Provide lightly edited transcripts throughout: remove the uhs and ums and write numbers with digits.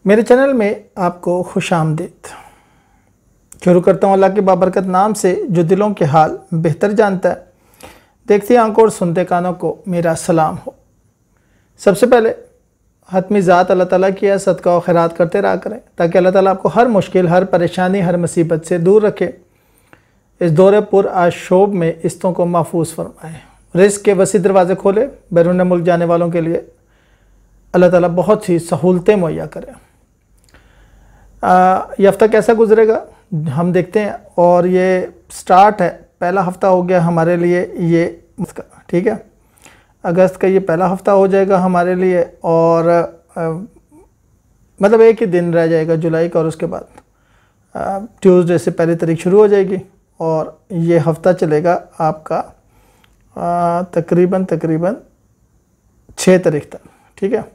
मेरे चैनल में आपको खुशामदीद। शुरू करता हूँ अल्लाह के बाबरकत नाम से जो दिलों के हाल बेहतर जानता है। देखती आंखों और सुनते कानों को मेरा सलाम हो। सबसे पहले हतमी ज़ात अल्लाह ताला की है, सदका और खैरात करते रहा करें ताकि अल्लाह ताला आपको हर मुश्किल, हर परेशानी, हर मुसीबत से दूर रखे। इस दौरे पुर आशोब में इस्तों को महफूज फरमाए, रिज़्क़ के वसी दरवाज़े खोले, बैरून मुल्क जाने वालों के लिए अल्लाह ताला बहुत सी सहूलतें मुहैया करें। ये हफ़्ता कैसा गुजरेगा हम देखते हैं, और ये स्टार्ट है, पहला हफ़्ता हो गया हमारे लिए ये, ठीक है। अगस्त का ये पहला हफ़्ता हो जाएगा हमारे लिए, और मतलब एक ही दिन रह जाएगा जुलाई का, और उसके बाद ट्यूसडे से पहली तारीख शुरू हो जाएगी, और ये हफ़्ता चलेगा आपका तकरीबन 6 तारीख तक, ठीक है।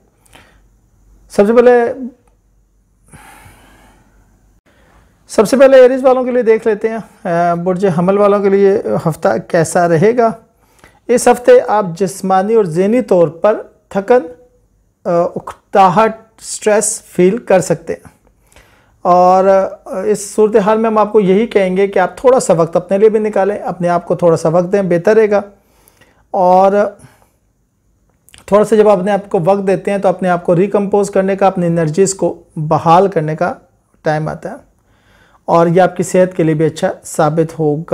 सबसे पहले एरीज़ वालों के लिए देख लेते हैं बुर्ज हमल वालों के लिए हफ़्ता कैसा रहेगा। इस हफ़्ते आप जिस्मानी और ज़हनी तौर पर थकन, उकताहट, स्ट्रेस फील कर सकते हैं, और इस सूरत हाल में हम आपको यही कहेंगे कि आप थोड़ा सा वक्त अपने लिए भी निकालें, अपने आप को थोड़ा सा वक्त दें, बेहतर रहेगा। और थोड़ा सा जब अपने आप को वक्त देते हैं तो अपने आप को रिकम्पोज करने का, अपनी एनर्जीज़ को बहाल करने का टाइम आता है, और यह आपकी सेहत के लिए भी अच्छा साबित होगा।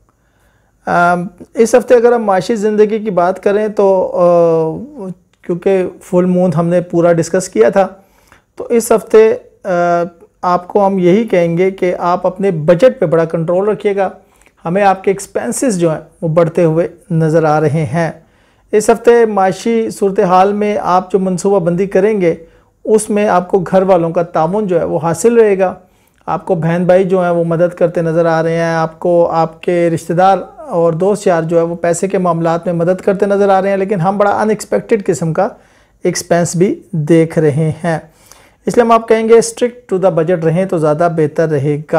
इस हफ़्ते अगर हम माशी ज़िंदगी की बात करें तो क्योंकि फुल मून हमने पूरा डिस्कस किया था, तो इस हफ़्ते आपको हम यही कहेंगे कि आप अपने बजट पे बड़ा कंट्रोल रखिएगा। हमें आपके एक्सपेंसेस जो हैं वो बढ़ते हुए नज़र आ रहे हैं। इस हफ़्ते माशी सूरत हाल में आप जो मनसूबा बंदी करेंगे उसमें आपको घर वालों का ताउन जो है वो हासिल रहेगा। आपको बहन भाई जो हैं वो मदद करते नज़र आ रहे हैं, आपको आपके रिश्तेदार और दोस्त यार जो है वो पैसे के मामलात में मदद करते नज़र आ रहे हैं, लेकिन हम बड़ा अनएक्सपेक्टेड किस्म का एक्सपेंस भी देख रहे हैं। इसलिए हम आप कहेंगे स्ट्रिक्ट टू द बजट रहें तो ज़्यादा बेहतर रहेगा।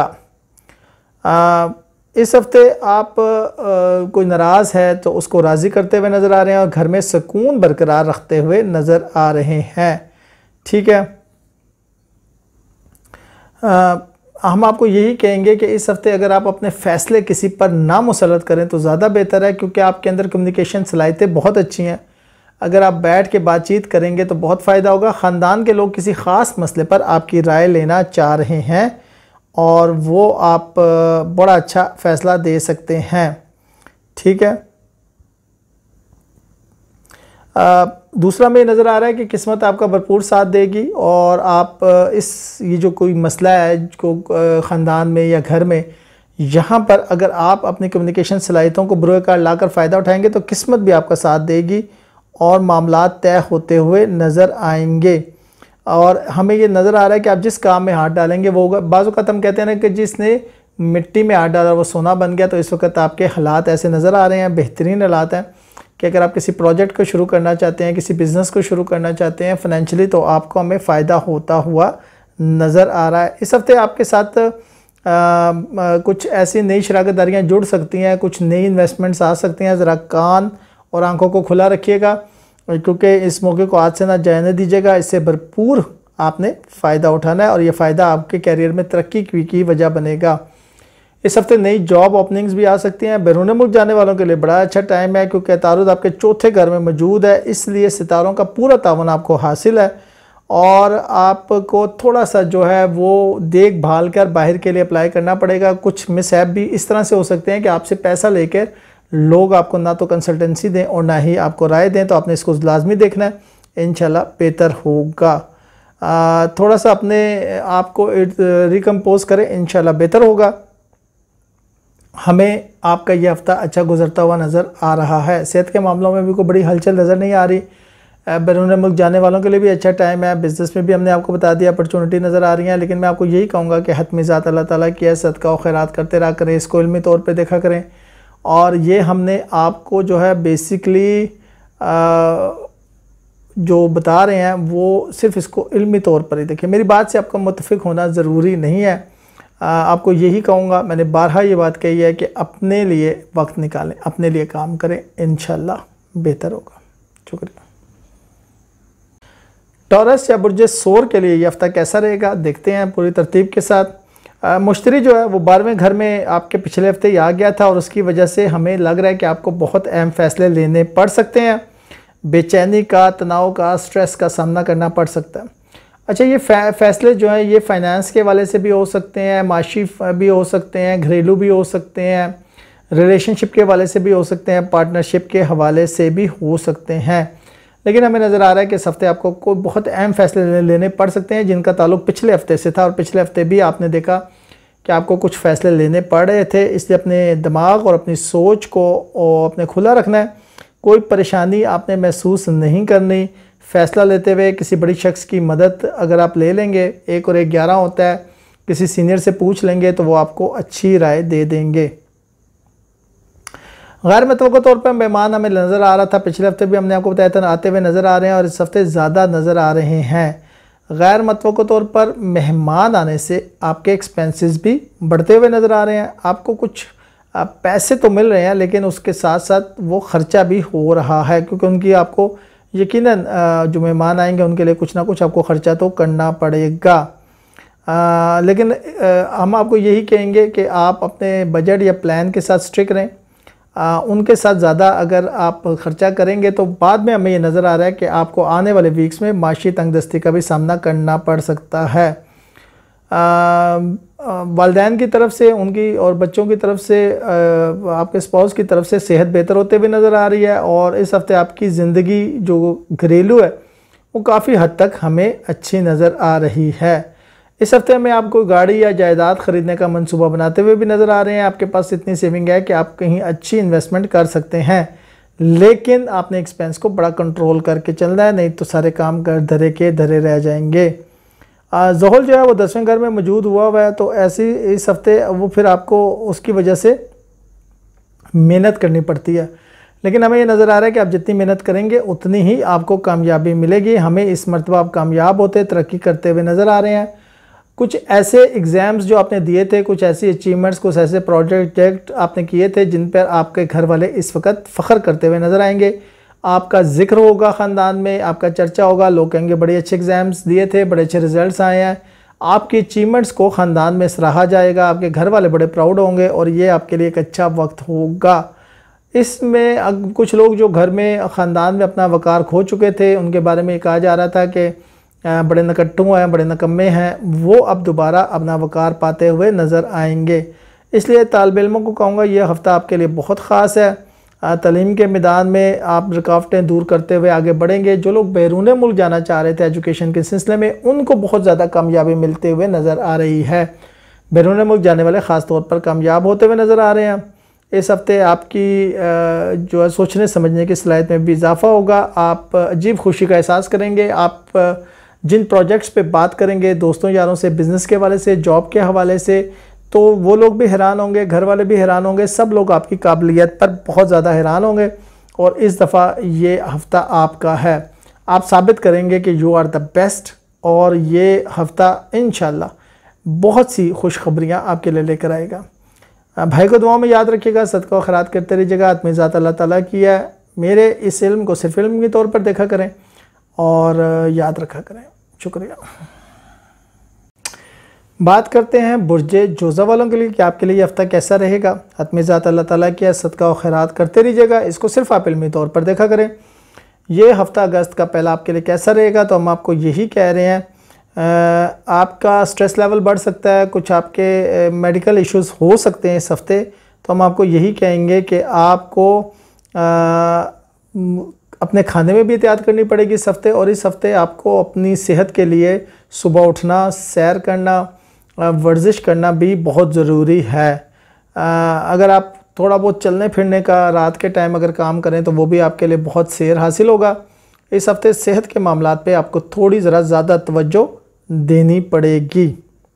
इस हफ़्ते आप कोई नाराज़ है तो उसको राज़ी करते हुए नज़र आ रहे हैं, और घर में सुकून बरकरार रखते हुए नज़र आ रहे हैं, ठीक है। हम आपको यही कहेंगे कि इस हफ़्ते अगर आप अपने फ़ैसले किसी पर ना मुसलत करें तो ज़्यादा बेहतर है, क्योंकि आपके अंदर कम्युनिकेशन सलाहियतें बहुत अच्छी हैं। अगर आप बैठ के बातचीत करेंगे तो बहुत फ़ायदा होगा। ख़ानदान के लोग किसी ख़ास मसले पर आपकी राय लेना चाह रहे हैं, और वो आप बड़ा अच्छा फ़ैसला दे सकते हैं, ठीक है। दूसरा में नज़र आ रहा है कि किस्मत आपका भरपूर साथ देगी, और आप ये जो कोई मसला है को ख़ानदान में या घर में, यहाँ पर अगर आप अपनी कम्युनिकेशन सलाहियतों को बुरे कार लाकर फ़ायदा उठाएंगे तो किस्मत भी आपका साथ देगी और मामलात तय होते हुए नज़र आएंगे। और हमें ये नज़र आ रहा है कि आप जिस काम में हाथ डालेंगे वो होगा। बाज़ औक़ात हम कहते हैं ना कि जिसने मिट्टी में हाथ डाला वो सोना बन गया, तो इस वक्त आपके हालात ऐसे नज़र आ रहे हैं, बेहतरीन हालात हैं कि अगर आप किसी प्रोजेक्ट को शुरू करना चाहते हैं, किसी बिज़नेस को शुरू करना चाहते हैं फ़ाइनेंशियली, तो आपको हमें फ़ायदा होता हुआ नज़र आ रहा है। इस हफ़्ते आपके साथ कुछ ऐसी नई शराकतदारियाँ जुड़ सकती हैं, कुछ नई इन्वेस्टमेंट्स आ सकती हैं। ज़रा कान और आंखों को खुला रखिएगा, क्योंकि इस मौके को आज से ना जाने दीजिएगा। इससे भरपूर आपने फ़ायदा उठाना है, और ये फ़ायदा आपके कैरियर में तरक्की की वजह बनेगा। इस हफ्ते नई जॉब ओपनिंग्स भी आ सकती हैं। बैरून मुल्क जाने वालों के लिए बड़ा अच्छा टाइम है, क्योंकि तारुद आपके चौथे घर में मौजूद है, इसलिए सितारों का पूरा तावन आपको हासिल है, और आपको थोड़ा सा जो है वो देखभाल कर बाहर के लिए अप्लाई करना पड़ेगा। कुछ मिसहैप भी इस तरह से हो सकते हैं कि आपसे पैसा लेकर लोग आपको ना तो कंसल्टेंसी दें और ना ही आपको राय दें, तो आपने इसको लाजमी देखना है, इंशाल्लाह बेहतर होगा। थोड़ा सा अपने आप को रिकम्पोज करें, इंशाल्लाह बेहतर होगा। हमें आपका ये हफ़्ता अच्छा गुजरता हुआ नज़र आ रहा है। सेहत के मामलों में भी कोई बड़ी हलचल नज़र नहीं आ रही। बैरून मुल्क जाने वालों के लिए भी अच्छा टाइम है। बिज़नेस में भी हमने आपको बता दिया, अपॉर्चुनिटी नज़र आ रही है, लेकिन मैं आपको यही कहूँगा कि हतमी ज़ात अल्लाह ताला की है, सदका और खैरात करते रहा करें, इसको इल्मी तौर पर देखा करें। और ये हमने आपको जो है बेसिकली जो बता रहे हैं वो सिर्फ़ इसको इल्मी तौर पर ही देखें। मेरी बात से आपका मुत्तफ़िक होना ज़रूरी नहीं है। आपको यही कहूँगा, मैंने बारहा ये बात कही है कि अपने लिए वक्त निकालें, अपने लिए काम करें, इंशाल्लाह बेहतर होगा। शुक्रिया। टॉरस या बुर्ज सोर के लिए ये हफ्ता कैसा रहेगा, देखते हैं पूरी तरतीब के साथ। मुश्तरी जो है वो 12वें घर में आपके पिछले हफ्ते ही आ गया था और उसकी वजह से हमें लग रहा है कि आपको बहुत अहम फैसले लेने पड़ सकते हैं। बेचैनी का, तनाव का, स्ट्रेस का सामना करना पड़ सकता है। अच्छा, ये फैसले जो हैं ये फाइनेंस के वाले से भी हो सकते हैं, माशी भी हो सकते हैं, घरेलू भी हो सकते हैं, रिलेशनशिप के वाले से भी हो सकते हैं, पार्टनरशिप के हवाले से भी हो सकते हैं। लेकिन हमें नज़र आ रहा है कि इस हफ्ते आपको कोई बहुत अहम फैसले लेने पड़ सकते हैं जिनका ताल्लुक पिछले हफ्ते से था, और पिछले हफ्ते भी आपने देखा कि आपको कुछ फ़ैसले लेने पड़ रहे थे। इसलिए अपने दिमाग और अपनी सोच को अपने खुला रखना है। कोई परेशानी आपने महसूस नहीं करनी। फ़ैसला लेते हुए किसी बड़ी शख्स की मदद अगर आप ले लेंगे, 1 और 1 11 होता है, किसी सीनियर से पूछ लेंगे तो वो आपको अच्छी राय दे देंगे। गैर मुतवक्किल तौर पर मेहमान हमें नज़र आ रहा था, पिछले हफ्ते भी हमने आपको बताया था, आते हुए नज़र आ रहे हैं और इस हफ्ते ज़्यादा नज़र आ रहे हैं। गैर मुतवक्किल तौर पर मेहमान आने से आपके एक्सपेंसेस भी बढ़ते हुए नज़र आ रहे हैं। आपको कुछ पैसे तो मिल रहे हैं लेकिन उसके साथ साथ वो ख़र्चा भी हो रहा है, क्योंकि उनकी आपको यकीनन जो मेहमान आएंगे उनके लिए कुछ ना कुछ आपको ख़र्चा तो करना पड़ेगा। लेकिन हम आपको यही कहेंगे कि आप अपने बजट या प्लान के साथ स्ट्रिक्ट रहें। उनके साथ ज़्यादा अगर आप ख़र्चा करेंगे तो बाद में हमें ये नज़र आ रहा है कि आपको आने वाले वीक्स में माशी तंगदस्ती का भी सामना करना पड़ सकता है। वालिदैन की तरफ से, उनकी और बच्चों की तरफ से, आपके स्पाउस की तरफ से सेहत बेहतर होते हुए नज़र आ रही है और इस हफ्ते आपकी ज़िंदगी जो घरेलू है वो काफ़ी हद तक हमें अच्छी नज़र आ रही है। इस हफ्ते में आप कोई गाड़ी या जायदाद ख़रीदने का मंसूबा बनाते हुए भी नज़र आ रहे हैं। आपके पास इतनी सेविंग है कि आप कहीं अच्छी इन्वेस्टमेंट कर सकते हैं, लेकिन आपने एक्सपेंस को बड़ा कंट्रोल करके चलना है, नहीं तो सारे काम कर धरे के धरे रह जाएंगे। ज़ोहल जो है वो 10वें घर में मौजूद हुआ है, तो ऐसी इस हफ्ते वो फिर आपको उसकी वजह से मेहनत करनी पड़ती है। लेकिन हमें ये नज़र आ रहा है कि आप जितनी मेहनत करेंगे उतनी ही आपको कामयाबी मिलेगी। हमें इस मरतबा आप कामयाब होते, तरक्की करते हुए नज़र आ रहे हैं। कुछ ऐसे एग्ज़ाम्स जो आपने दिए थे, कुछ ऐसी अचीवमेंट्स, कुछ ऐसे प्रोजेक्ट आपने किए थे जिन पर आपके घर वाले इस वक्त फ़ख्र करते हुए नज़र आएंगे। आपका जिक्र होगा ख़ानदान में, आपका चर्चा होगा, लोग कहेंगे बड़े अच्छे एग्ज़ाम्स दिए थे, बड़े अच्छे रिज़ल्ट्स आए हैं। आपकी अचीवमेंट्स को ख़ानदान में सराहा जाएगा, आपके घर वाले बड़े प्राउड होंगे और ये आपके लिए एक अच्छा वक्त होगा। इसमें कुछ लोग जो घर में ख़ानदान में अपना वक़ार खो चुके थे, उनके बारे में कहा जा रहा था कि बड़े नकट्टू हैं, बड़े नकम्मे हैं, वो अब दोबारा अपना वक़ार पाते हुए नज़र आएंगे। इसलिए तालिब इल्मों को कहूँगा ये हफ़्ता आपके लिए बहुत ख़ास है। तालीम के मैदान में आप रुकावटें दूर करते हुए आगे बढ़ेंगे। जो लोग बैरून मुल्क जाना चाह रहे थे एजुकेशन के सिलसिले में, उनको बहुत ज़्यादा कामयाबी मिलते हुए नज़र आ रही है। बैरून मुल्क जाने वाले ख़ास तौर पर कामयाब होते हुए नज़र आ रहे हैं। इस हफ्ते आपकी जो है सोचने समझने की सलाहियत में भी इजाफ़ा होगा। आप अजीब खुशी का एहसास करेंगे। आप जिन प्रोजेक्ट्स पे बात करेंगे दोस्तों यारों से, बिज़नेस के हवाले से, जॉब के हवाले से, तो वो लोग भी हैरान होंगे, घर वाले भी हैरान होंगे, सब लोग आपकी काबिलियत पर बहुत ज़्यादा हैरान होंगे। और इस दफ़ा ये हफ़्ता आपका है। आप साबित करेंगे कि यू आर द बेस्ट, और ये हफ़्ता इंशाल्लाह बहुत सी खुशखबरियाँ आपके लिए लेकर आएगा। भाई को दुआओं में याद रखिएगा, सदका व खैरात करते रहिएगा। आत्मी ज़ात अल्लाह ताला की है। मेरे इस इल्म को सिर्फ इल्म के तौर पर देखा करें और याद रखा करें। शुक्रिया। बात करते हैं बुर्जे जोज़ा वालों के लिए कि आपके लिए हफ्ता कैसा रहेगा। आत्मी ज़ात अल्लाह ताला की है, सदका व खैरात करते रहिएगा। इसको सिर्फ आप इल्मी तौर पर देखा करें। ये हफ़्ता अगस्त का पहला आपके लिए कैसा रहेगा, तो हम आपको यही कह रहे हैं। आपका स्ट्रेस लेवल बढ़ सकता है, कुछ आपके मेडिकल इश्यूज़ हो सकते हैं इस हफ़्ते, तो हम आपको यही कहेंगे कि आपको अपने खाने में भी एहतियात करनी पड़ेगी इस हफ़्ते। और इस हफ़्ते आपको अपनी सेहत के लिए सुबह उठना, सैर करना, वर्जिश करना भी बहुत ज़रूरी है। अगर आप थोड़ा बहुत चलने फिरने का रात के टाइम अगर काम करें तो वो भी आपके लिए बहुत सैर हासिल होगा। इस हफ़्ते सेहत के मामलात पे आपको थोड़ी ज़रा ज़्यादा तवज्जो देनी पड़ेगी।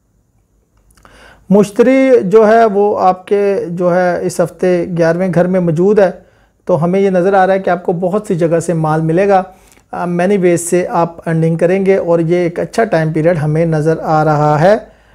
मुश्तरी जो है वो आपके जो है इस हफ़्ते 11वें घर में मौजूद है, तो हमें ये नज़र आ रहा है कि आपको बहुत सी जगह से माल मिलेगा। मैनी वेज से आप अर्निंग करेंगे और ये एक अच्छा टाइम पीरियड हमें नज़र आ रहा है।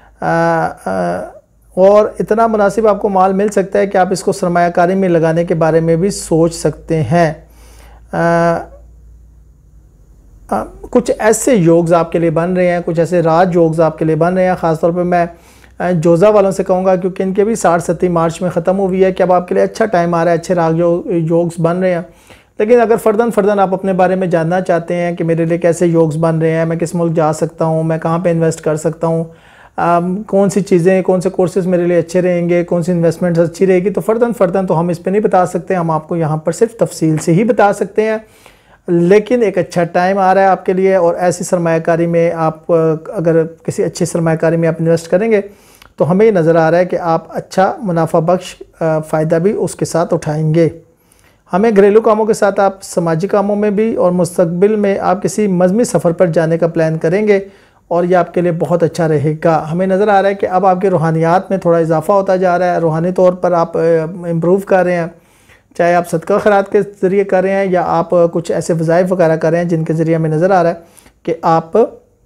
और इतना मुनासिब आपको माल मिल सकता है कि आप इसको सरमायाकारी में लगाने के बारे में भी सोच सकते हैं। कुछ ऐसे योग्स आपके लिए बन रहे हैं, कुछ ऐसे राज योग्स आपके लिए बन रहे हैं। ख़ासतौर पे मैं जोज़ा वालों से कहूँगा, क्योंकि इनके भी 60-70 मार्च में ख़त्म हुई है कि अब आपके लिए अच्छा टाइम आ रहा है, अच्छे राज योग्स बन रहे हैं। लेकिन अगर फ़र्दन आप अपने बारे में जानना चाहते हैं कि मेरे लिए कैसे योग्स बन रहे हैं, मैं किस मुल्क जा सकता हूँ, मैं कहाँ पे इन्वेस्ट कर सकता हूँ, कौन सी चीज़ें, कौन से कोर्सेज़ मेरे लिए अच्छे रहेंगे, कौन सी इन्वेस्टमेंट्स अच्छी रहेगी, तो फ़र्दन तो हम इस पर नहीं बता सकते। हम आपको यहाँ पर सिर्फ तफसील से ही बता सकते हैं। लेकिन एक अच्छा टाइम आ रहा है आपके लिए, और ऐसी सरमायाकारी में आप अगर किसी अच्छी सरमायाकारी में आप इन्वेस्ट करेंगे तो हमें ये नज़र आ रहा है कि आप अच्छा मुनाफा बख्श फ़ायदा भी उसके साथ उठाएंगे। हमें घरेलू कामों के साथ आप समाजी कामों में भी और मुस्तकबिल में आप किसी मज़मी सफ़र पर जाने का प्लान करेंगे और ये आपके लिए बहुत अच्छा रहेगा। हमें नज़र आ रहा है कि अब आपकी रूहानियात में थोड़ा इजाफा होता जा रहा है, रूहानी तौर पर आप इम्प्रूव कर रहे हैं, चाहे आप सदका खैरात के ज़रिए कर रहे हैं या आप कुछ ऐसे वज़ाइफ वगैरह कर रहे हैं जिनके ज़रिए हमें नज़र आ रहा है कि आप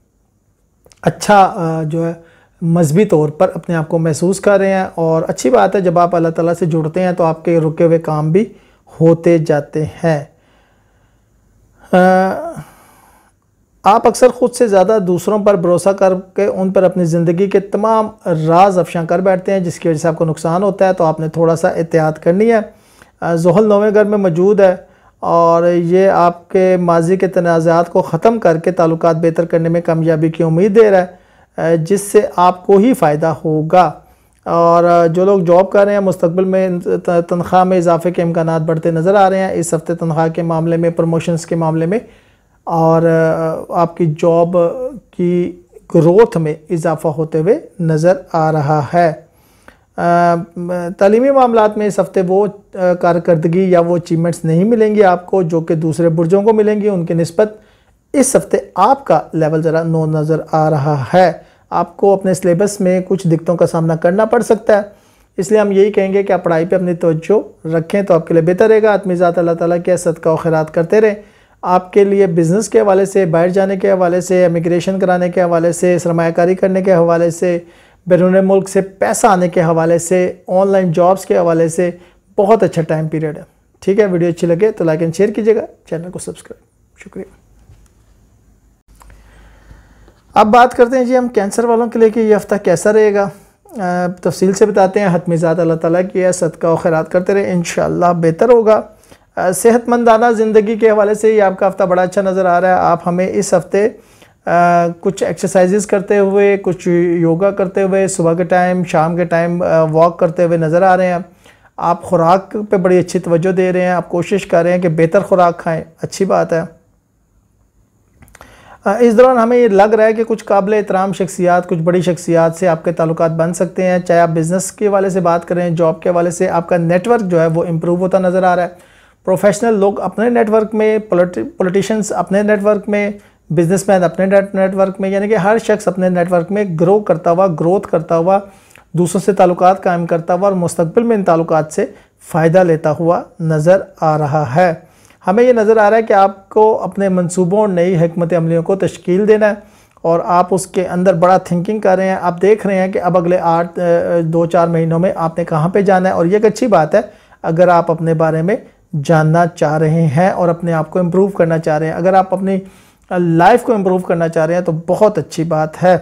अच्छा जो है मजहबी तौर पर अपने आप को महसूस कर रहे हैं। और अच्छी बात है, जब आप अल्लाह ताला से जुड़ते हैं तो आपके रुके हुए काम भी होते जाते हैं। आप अक्सर ख़ुद से ज़्यादा दूसरों पर भरोसा करके उन पर अपनी ज़िंदगी के तमाम राज अफशा कर बैठते हैं, जिसकी वजह से आपको नुकसान होता है। तो आपने थोड़ा सा एहतियात करनी है। ज़ुहल 9वें घर में मौजूद है और ये आपके माजी के तनाज़ात को ख़त्म करके ताल्लुकात बेहतर करने में कामयाबी की उम्मीद दे रहा है, जिससे आपको ही फ़ायदा होगा। और जो लोग जॉब कर रहे हैं, मुस्तकबिल में तनख्वाह में इजाफे के इम्कानात बढ़ते नज़र आ रहे हैं इस हफ्ते, तनख्वाह के मामले में, प्रमोशंस के मामले में, और आपकी जॉब की ग्रोथ में इजाफा होते हुए नज़र आ रहा है। तालीमी मामलात में इस हफ्ते वो कारकर्दगी या वो अचीवमेंट्स नहीं मिलेंगी आपको जो कि दूसरे बुर्जों को मिलेंगी। उनकी निस्बत इस हफ्ते आपका लेवल ज़रा नो नज़र आ रहा है। आपको अपने सिलेबस में कुछ दिक्कतों का सामना करना पड़ सकता है, इसलिए हम यही कहेंगे कि आप पढ़ाई पे अपनी तवज्जो रखें तो आपके लिए बेहतर रहेगा। आत्मीज़ात अल्लाह ताला के सदका और खैरात करते रहें। आपके लिए बिज़नेस के हवाले से, बाहर जाने के हवाले से, इमिग्रेशन कराने के हवाले से, सरमायाकारी करने के हवाले से, बैरून मुल्क से पैसा आने के हवाले से, ऑनलाइन जॉब्स के हवाले से बहुत अच्छा टाइम पीरियड है। ठीक है, वीडियो अच्छी लगे तो लाइक एंड शेयर कीजिएगा, चैनल को सब्सक्राइब। शुक्रिया। अब बात करते हैं जी हम कैंसर वालों के लिए कि ये हफ्ता कैसा रहेगा। तफसील से बताते हैं। हतमीज़ात अल्लाह ताला की है, सदका और खैरात करते रहे, इंशाअल्लाह बेहतर होगा। सेहतमंदाना ज़िंदगी के हवाले से ये आपका हफ़्ता बड़ा अच्छा नज़र आ रहा है। आप हमें इस हफ़्ते कुछ एक्सरसाइजेस करते हुए, कुछ योगा करते हुए, सुबह के टाइम, शाम के टाइम वॉक करते हुए नज़र आ रहे हैं। आप खुराक पे बड़ी अच्छी तवज्जो दे रहे हैं, आप कोशिश कर रहे हैं कि बेहतर खुराक खाएं, अच्छी बात है। इस दौरान हमें ये लग रहा है कि कुछ काबिल एहतराम शख्सियात, कुछ बड़ी शख्सियात से आपके ताल्लुकात बन सकते हैं। चाहे आप बिज़नेस के हवाले से बात करें, जॉब के हवाले से, आपका नेटवर्क जो है वो इम्प्रूव होता नज़र आ रहा है। प्रोफेशनल लोग अपने नेटवर्क में, पॉलिटिशियंस अपने नेटवर्क में, बिजनेसमैन अपने नेटवर्क में, यानी कि हर शख्स अपने नेटवर्क में ग्रोथ करता हुआ, दूसरों से ताल्लुकात कायम करता हुआ और मुस्तकबिल में इन ताल्लुकात से फ़ायदा लेता हुआ नज़र आ रहा है। हमें ये नज़र आ रहा है कि आपको अपने मंसूबों और नई हिकमत अमलियों को तश्कील देना है और आप उसके अंदर बड़ा थिंकिंग कर रहे हैं। आप देख रहे हैं कि अब अगले 2-4 महीनों में आपने कहाँ पे जाना है, और ये एक अच्छी बात है अगर आप अपने बारे में जानना चाह रहे हैं और अपने आप को इम्प्रूव करना चाह रहे हैं। अगर आप अपनी लाइफ को इम्प्रूव करना चाह रहे हैं तो बहुत अच्छी बात है।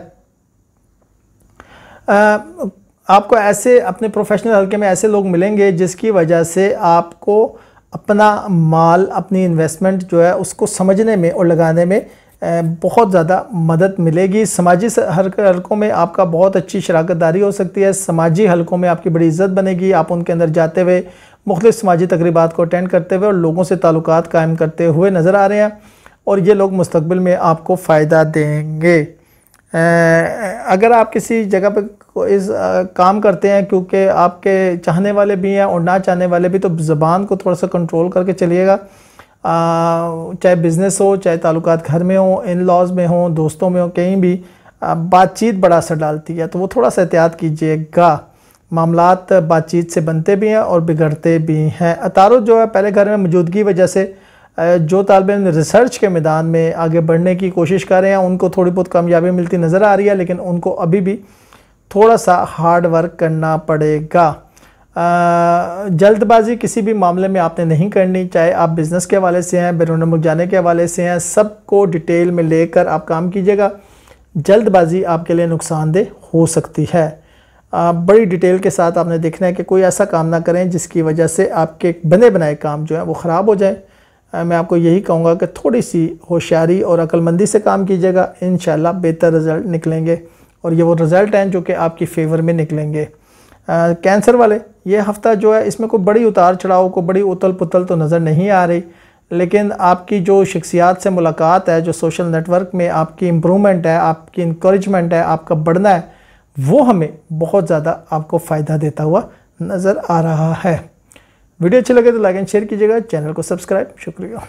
आपको ऐसे अपने प्रोफेशनल हल्के में ऐसे लोग मिलेंगे जिसकी वजह से आपको अपना माल, अपनी इन्वेस्टमेंट जो है उसको समझने में और लगाने में बहुत ज़्यादा मदद मिलेगी। समाजी हलकों में आपका बहुत अच्छी शराकतदारी हो सकती है। समाजी हलकों में आपकी बड़ी इज़्ज़त बनेगी। आप उनके अंदर जाते हुए मुख्तलिफ़ समाजी तकरीबात को अटेंड करते हुए और लोगों से ताल्लुकात कायम करते हुए नज़र आ रहे हैं और ये लोग मुस्तकबिल में आपको फ़ायदा देंगे। अगर आप किसी जगह पे इस काम करते हैं, क्योंकि आपके चाहने वाले भी हैं और ना चाहने वाले भी, तो ज़बान को थोड़ा सा कंट्रोल करके चलिएगा। चाहे बिज़नेस हो, चाहे ताल्लुकात घर में हो, इन लॉज में हो, दोस्तों में हो, कहीं भी बातचीत बड़ा असर डालती है, तो वो थोड़ा सा एहतियात कीजिएगा। मामलात बातचीत से बनते भी हैं और बिगड़ते भी हैं। अतारुफ जो है पहले घर में मौजूदगी वजह से जो तालिब इल्म रिसर्च के मैदान में आगे बढ़ने की कोशिश कर रहे हैं उनको थोड़ी बहुत कामयाबी मिलती नज़र आ रही है, लेकिन उनको अभी भी थोड़ा सा हार्ड वर्क करना पड़ेगा। जल्दबाजी किसी भी मामले में आपने नहीं करनी, चाहे आप बिज़नेस के हवाले से हैं, बैरून मुल्क जाने के हवाले से हैं, सबको डिटेल में लेकर आप काम कीजिएगा। जल्दबाजी आपके लिए नुकसानदेह हो सकती है। बड़ी डिटेल के साथ आपने देखना है कि कोई ऐसा काम ना करें जिसकी वजह से आपके बने बनाए काम जो है वो ख़राब हो जाए। मैं आपको यही कहूँगा कि थोड़ी सी होशियारी और अक्लमंदी से काम कीजिएगा, इंशाल्लाह बेहतर रिज़ल्ट निकलेंगे और ये वो रिज़ल्ट हैं जो कि आपकी फ़ेवर में निकलेंगे। कैंसर वाले, ये हफ़्ता जो है इसमें कोई बड़ी उतार चढ़ाव को बड़ी उतल पुतल तो नज़र नहीं आ रही, लेकिन आपकी जो शख्सियात से मुलाकात है, जो सोशल नेटवर्क में आपकी इम्प्रूवमेंट है, आपकी इंकरेजमेंट है, आपका बढ़ना है, वो हमें बहुत ज़्यादा आपको फ़ायदा देता हुआ नज़र आ रहा है। वीडियो अच्छी लगे तो लाइक एंड शेयर कीजिएगा, चैनल को सब्सक्राइब। शुक्रिया।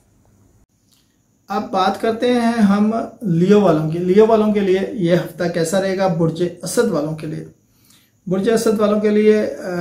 अब बात करते हैं हम लियो वालों की। लियो वालों के लिए ये हफ्ता कैसा रहेगा? बुर्ज असद वालों के लिए, बुर्ज असद वालों के लिए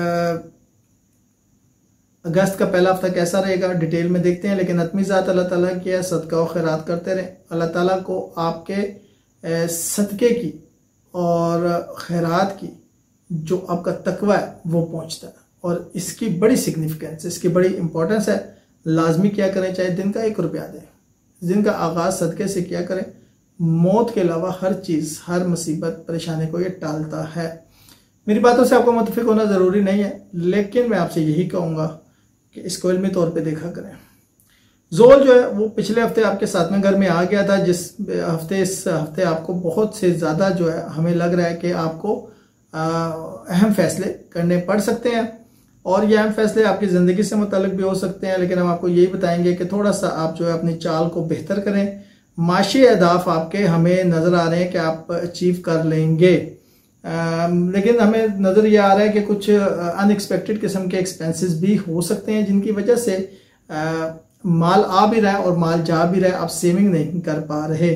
अगस्त का पहला हफ्ता कैसा रहेगा डिटेल में देखते हैं। लेकिन अतमी ज़ात अल्लाह ताला की है, सदका और खैरात करते रहें। अल्लाह ताला को आपके सदके की और खैरात की जो आपका तकवा है वो पहुंचता है और इसकी बड़ी सिग्निफिकेंस, इसकी बड़ी इंपॉर्टेंस है। लाजमी क्या करें, चाहे दिन का 1 रुपया दें, दिन का आगाज़ सदके से किया करें। मौत के अलावा हर चीज़, हर मुसीबत परेशानी को ये टालता है। मेरी बातों से आपको मुतफिक होना ज़रूरी नहीं है, लेकिन मैं आपसे यही कहूँगा कि इसको इल्मी तौर पे देखा करें। जोल जो है वो पिछले हफ्ते आपके 7वें घर में आ गया था, जिस हफ्ते इस हफ्ते आपको बहुत से ज़्यादा जो है हमें लग रहा है कि आपको अहम फैसले करने पड़ सकते हैं और ये अहम फैसले आपकी ज़िंदगी से मुताल्लिक भी हो सकते हैं। लेकिन हम आपको यही बताएंगे कि थोड़ा सा आप जो है अपनी चाल को बेहतर करें। माशी अहदाफ आपके हमें नज़र आ रहे हैं कि आप अचीव कर लेंगे, लेकिन हमें नज़र ये आ रहा है कि कुछ अनएक्सपेक्टेड किस्म के एक्सपेंसेस भी हो सकते हैं जिनकी वजह से माल आ भी रहा है और माल जा भी रहा है, आप सेविंग नहीं कर पा रहे।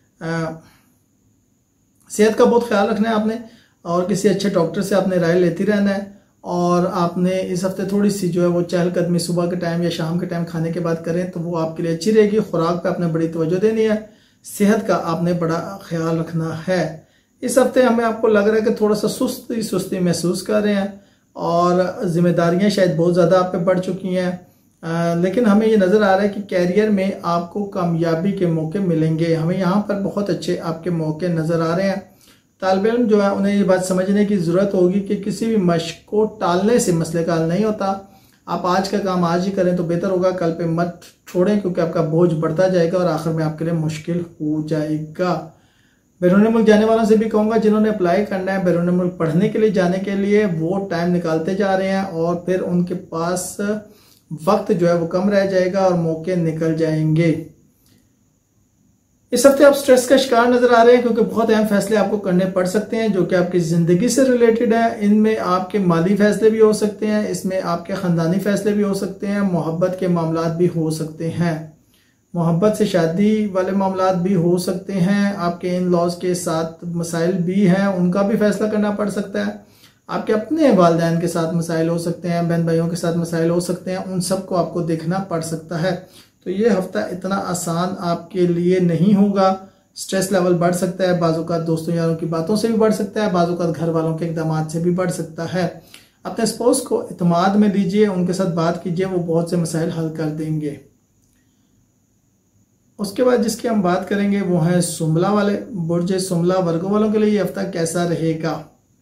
सेहत का बहुत ख्याल रखना है आपने और किसी अच्छे डॉक्टर से आपने राय लेती रहना है। और आपने इस हफ्ते थोड़ी सी जो है वो चहलकदमी सुबह के टाइम या शाम के टाइम खाने के बाद करें तो वो आपके लिए अच्छी रहेगी। खुराक पे आपने बड़ी तवज्जो देनी है, सेहत का आपने बड़ा ख्याल रखना है। इस हफ्ते हमें आपको लग रहा है कि थोड़ा सा सुस्ती महसूस कर रहे हैं और जिम्मेदारियां शायद बहुत ज़्यादा आप पे बढ़ चुकी हैं, लेकिन हमें ये नज़र आ रहा है कि कैरियर में आपको कामयाबी के मौके मिलेंगे। हमें यहाँ पर बहुत अच्छे आपके मौके नज़र आ रहे हैं। तालिब इल्म जो है उन्हें ये बात समझने की ज़रूरत होगी कि किसी भी मशक को टालने से मसले का हल नहीं होता। आप आज का काम आज ही करें तो बेहतर होगा, कल पे मत छोड़ें, क्योंकि आपका बोझ बढ़ता जाएगा और आखिर में आपके लिए मुश्किल हो जाएगा। बैरून मुल्क जाने वालों से भी कहूँगा, जिन्होंने अप्लाई करना है बैरून मुल्क पढ़ने के लिए जाने के लिए, वो टाइम निकालते जा रहे हैं और फिर उनके पास वक्त जो है वो कम रह जाएगा और मौके निकल जाएंगे। इस हफ्ते आप स्ट्रेस का शिकार नजर आ रहे हैं क्योंकि बहुत अहम फैसले आपको करने पड़ सकते हैं जो कि आपकी जिंदगी से रिलेटेड है। इनमें आपके माली फैसले भी हो सकते हैं, इसमें आपके खानदानी फैसले भी हो सकते हैं, मोहब्बत के मामलात भी हो सकते हैं, मोहब्बत से शादी वाले मामलात भी हो सकते हैं, आपके इन लॉज के साथ मसाइल भी हैं, उनका भी फैसला करना पड़ सकता है, आपके अपने वालिदैन के साथ मसाइल हो सकते हैं, बहन भाइयों के साथ मसाइल हो सकते हैं, उन सबको आपको देखना पड़ सकता है। तो ये हफ्ता इतना आसान आपके लिए नहीं होगा। स्ट्रेस लेवल बढ़ सकता है, बाज़-औक़ात दोस्तों यारों की बातों से भी बढ़ सकता है, बाज़-औक़ात घर वालों के इक़दामात से भी बढ़ सकता है। अपने स्पोर्स को इत्मीनान में लीजिए, उनके साथ बात कीजिए, वो बहुत से मसाइल हल कर देंगे। उसके बाद जिसकी हम बात करेंगे वो है सुमला वाले। बुर्ज सुमला वर्गो वालों के लिए ये हफ्ता कैसा रहेगा?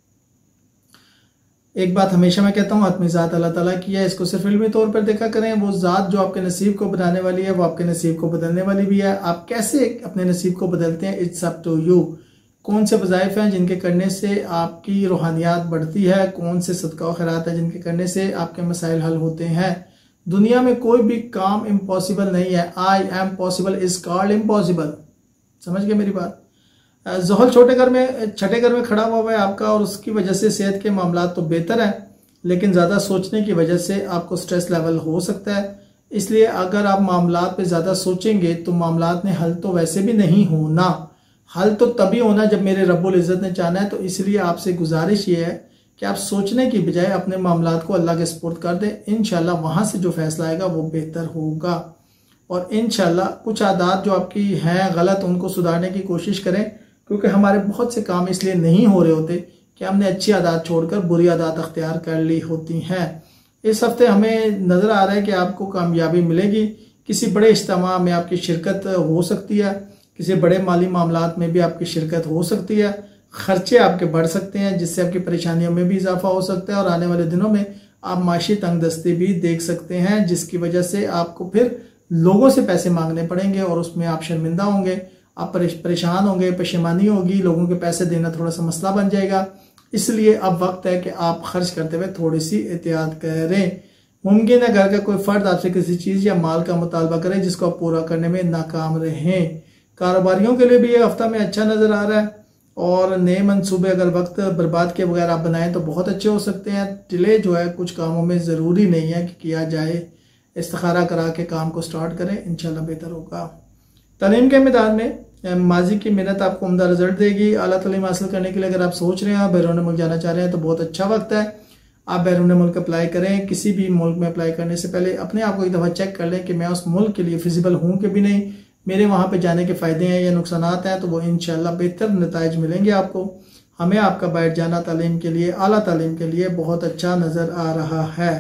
एक बात हमेशा मैं कहता हूँ, आत्मी ज़ात अल्लाह ताला की है, इसको सिर्फ इल्मी तौर पर देखा करें। वो ज़ात जो आपके नसीब को बनाने वाली है वो आपके नसीब को बदलने वाली भी है। आप कैसे अपने नसीब को बदलते हैं, इट्स अप टू यू। कौन से वज़ाइफ हैं जिनके करने से आपकी रूहानियात बढ़ती है, कौन से सदका और खैरात है जिनके करने से आपके मसाइल हल होते हैं। दुनिया में कोई भी काम इम्पॉसिबल नहीं है। I am possible is called impossible. समझ गए मेरी बात? ज़ोहल छठे घर में खड़ा हुआ है आपका और उसकी वजह से सेहत के मामला तो बेहतर है, लेकिन ज़्यादा सोचने की वजह से आपको स्ट्रेस लेवल हो सकता है। इसलिए अगर आप मामलात पे ज़्यादा सोचेंगे तो मामलात में हल तो वैसे भी नहीं होना। हल तो तभी होना जब मेरे रब्बुल इज़्ज़त ने चाहना है। तो इसलिए आपसे गुजारिश ये है कि आप सोचने की बजाय अपने मामलात को अल्लाह के सुपुर्द कर दें। इंशाल्लाह वहाँ से जो फैसला आएगा वो बेहतर होगा। और इंशाल्लाह कुछ आदत जो आपकी हैं गलत, उनको सुधारने की कोशिश करें, क्योंकि हमारे बहुत से काम इसलिए नहीं हो रहे होते कि हमने अच्छी आदत छोड़कर बुरी आदत अख्तियार कर ली होती हैं। इस हफ्ते हमें नज़र आ रहा है कि आपको कामयाबी मिलेगी, किसी बड़े इज्तिमा में आपकी शिरकत हो सकती है, किसी बड़े माली मामलात में भी आपकी शिरकत हो सकती है, खर्चे आपके बढ़ सकते हैं जिससे आपकी परेशानियों में भी इजाफा हो सकता है और आने वाले दिनों में आप माशी तंगदस्ती भी देख सकते हैं जिसकी वजह से आपको फिर लोगों से पैसे मांगने पड़ेंगे और उसमें आप शर्मिंदा होंगे, आप परेशान होंगे, परेशानी होगी, लोगों के पैसे देना थोड़ा सा मसला बन जाएगा। इसलिए अब वक्त है कि आप खर्च करते हुए थोड़ी सी एहतियात करें। मुमकिन है घर का कोई फर्द आपसे किसी चीज़ या माल का मुतालबा करे जिसको आप पूरा करने में नाकाम रहें। कारोबारियों के लिए भी ये हफ्ता में अच्छा नज़र आ रहा है और नए मंसूबे अगर वक्त बर्बाद के बगैर आप बनाएं तो बहुत अच्छे हो सकते हैं। डिले जो है कुछ कामों में ज़रूरी नहीं है कि किया जाए, इस्तिखारा करा के काम को स्टार्ट करें, इंशाल्लाह बेहतर होगा। तालीम के मैदान में माजी की मेहनत आपको उम्दा रिजल्ट देगी। आला तालीम हासिल करने के लिए अगर आप सोच रहे हैं बैरून मुल्क जाना चाह रहे हैं तो बहुत अच्छा वक्त है, आप बैरून मुल्क अप्लाई करें। किसी भी मुल्क में अप्लाई करने से पहले अपने आप को एक दफ़ा चेक कर लें कि मैं उस मुल्क के लिए फिजिबल हूँ कि भी नहीं, मेरे वहाँ पे जाने के फ़ायदे हैं या नुकसानात हैं, तो वो इंशाल्लाह बेहतर नताइज मिलेंगे आपको। हमें आपका बैठ जाना तालीम के लिए, आला तालीम के लिए बहुत अच्छा नज़र आ रहा है।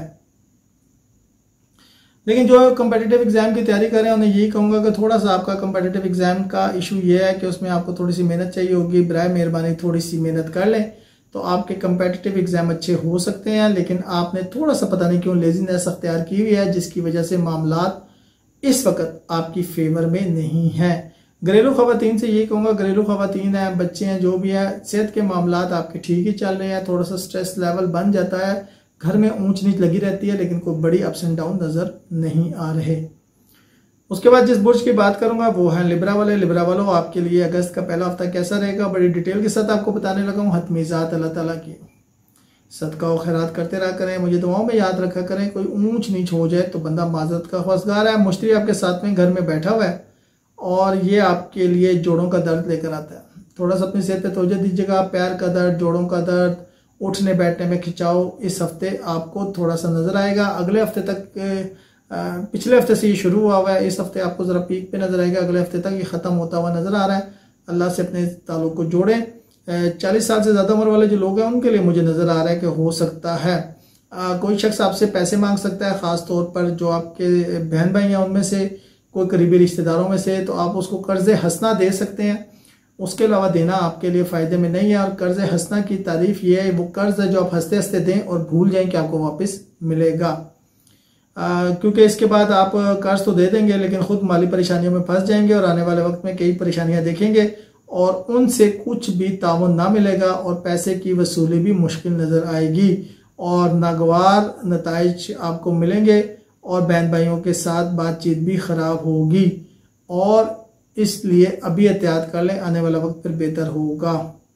लेकिन जो कम्पिटिटिव एग्जाम की तैयारी कर रहे हैं उन्हें यही कहूँगा कि थोड़ा सा आपका कम्पिटिटिव एग्जाम का इशू ये है कि उसमें आपको थोड़ी सी मेहनत चाहिए होगी। बराए मेहरबानी थोड़ी सी मेहनत कर लें तो आपके कम्पिटिटिव एग्जाम अच्छे हो सकते हैं, लेकिन आपने थोड़ा सा पता नहीं क्यों लेजीनेस अख्तियार की हुई है जिसकी वजह से मामलात इस वक्त आपकी फेवर में नहीं है। घरेलू खवातीन से ये कहूँगा, घरेलू खवातीन हैं, बच्चे हैं, जो भी है, सेहत के मामलात आपके ठीक ही चल रहे हैं। थोड़ा सा स्ट्रेस लेवल बन जाता है, घर में ऊंच नीच लगी रहती है, लेकिन कोई बड़ी अप्स एंड डाउन नजर नहीं आ रहे। उसके बाद जिस बुर्ज की बात करूंगा वो है लिब्रा वाले। लिब्रा वालों, आपके लिए अगस्त का पहला हफ्ता कैसा रहेगा बड़ी डिटेल के साथ आपको बताने लगा हूँ। हतमीज़ात अल्लाह ताला की, सदका और खैरात करते रहा करें, मुझे दुआओं में याद रखा करें। कोई ऊंच नीच हो जाए तो बंदा माजरत का ख्वासगार है। मुश्तरी आपके साथ में घर में बैठा हुआ है और ये आपके लिए जोड़ों का दर्द लेकर आता है। थोड़ा सा अपनी सेहत पे तवज्जो दीजिएगा। पैर का दर्द, जोड़ों का दर्द, उठने बैठने में खिंचाव इस हफ्ते आपको थोड़ा सा नजर आएगा। अगले हफ्ते तक, पिछले हफ्ते से ये शुरू हुआ हुआ है, इस हफ्ते आपको जरा पीक पे नजर आएगा, अगले हफ्ते तक ये खत्म होता हुआ नजर आ रहा है। अल्लाह से अपने ताल्लुक को जोड़ें। 40 साल से ज्यादा उम्र वाले जो लोग हैं उनके लिए मुझे नजर आ रहा है कि हो सकता है कोई शख्स आपसे पैसे मांग सकता है, खास तौर पर जो आपके बहन भाई हैं उनमें से, कोई करीबी रिश्तेदारों में से, तो आप उसको कर्ज हंसना दे सकते हैं। उसके अलावा देना आपके लिए फ़ायदे में नहीं है। और कर्ज हंसना की तारीफ ये है, वो कर्ज है जो आप हंसते हंसते दें और भूल जाएं कि आपको वापस मिलेगा। क्योंकि इसके बाद आप कर्ज तो दे देंगे लेकिन खुद माली परेशानियों में फंस जाएंगे और आने वाले वक्त में कई परेशानियां देखेंगे और उनसे कुछ भी ताउन ना मिलेगा और पैसे की वसूली भी मुश्किल नज़र आएगी और नागवार नताइज आपको मिलेंगे और बहन भाइयों के साथ बातचीत भी ख़राब होगी। और इसलिए अभी एहतियात कर लें, आने वाला वक्त फिर बेहतर होगा।